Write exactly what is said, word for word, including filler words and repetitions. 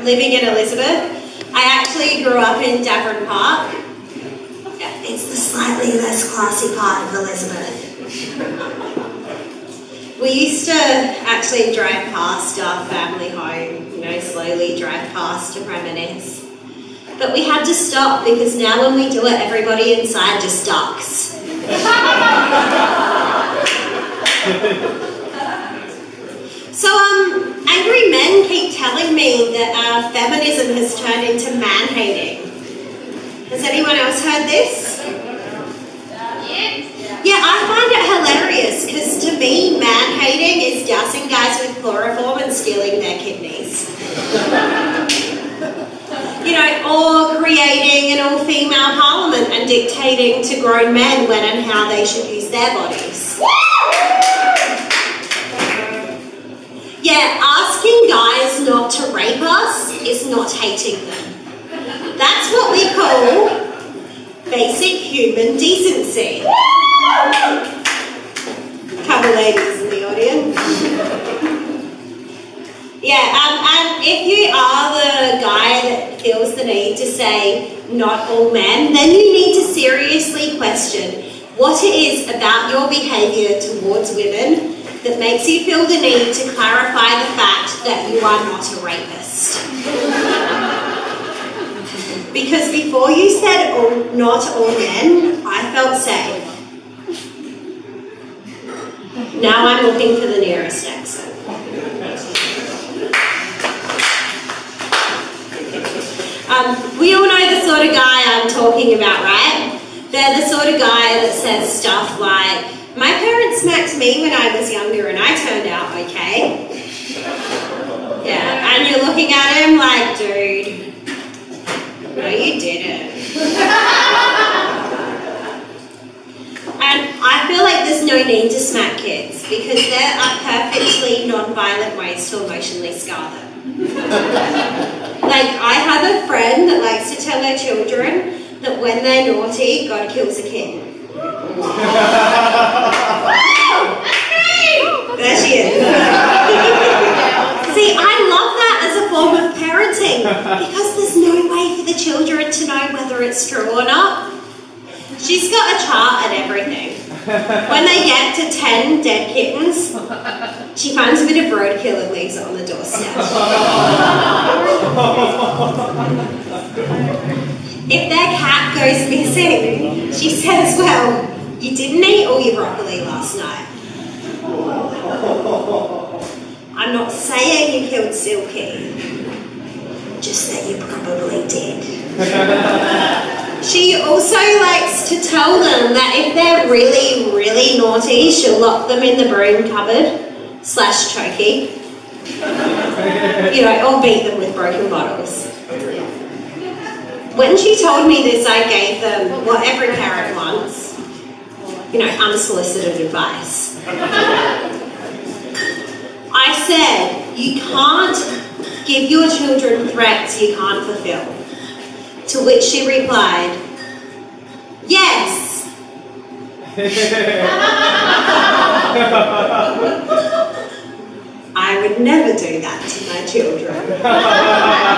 living in Elizabeth. I actually grew up in Davern Park. It's the slightly less classy part of Elizabeth. We used to actually drive past our family home, you know, slowly drive past to reminisce. But we had to stop because now when we do it, everybody inside just ducks. So, um, angry men keep telling me that uh, feminism has turned into man-hating. Has anyone else heard this? Yeah, I find it hilarious because to me, man-hating is dousing guys with chloroform and stealing their kidneys. You know, or creating an all-female parliament and dictating to grown men when and how they should use their bodies. Yeah, asking guys not to rape us is not hating them. That's what we call basic human decency. Couple ladies in the audience. Yeah, um, and if you are the guy that feels the need to say not all men, then you need to seriously question what it is about your behaviour towards women that makes you feel the need to clarify the fact that you are not a rapist. Because before you said all, not all men, I felt safe. Now I'm looking for the nearest accent. Um, we all know the sort of guy I'm talking about, right? They're the sort of guy that says stuff like, my parents smacked me when I was younger and I turned out okay. Yeah, and you're looking at him like, dude, no you didn't. And I feel like there's no need to smack kids because there are perfectly non-violent ways to emotionally scar them. Like, I have a friend that likes to tell her children that when they're naughty, God kills a kid. There she is. See, I love that as a form of parenting because there's no way for the children to know whether it's true or not. She's got a chart and everything. When they get to ten dead kittens, she finds a bit of roadkill and leaves it on the doorstep. If their cat goes missing, she says, well, you didn't eat all your broccoli last night. I'm not saying you killed Silky, just that you probably did. She also likes to tell them that if they're really, really naughty, she'll lock them in the broom cupboard slash chokey, you know, or beat them with broken bottles. When she told me this, I gave them what every parent wants, you know, unsolicited advice. I said, you can't give your children threats you can't fulfill. To which she replied, yes. I would never do that to my children.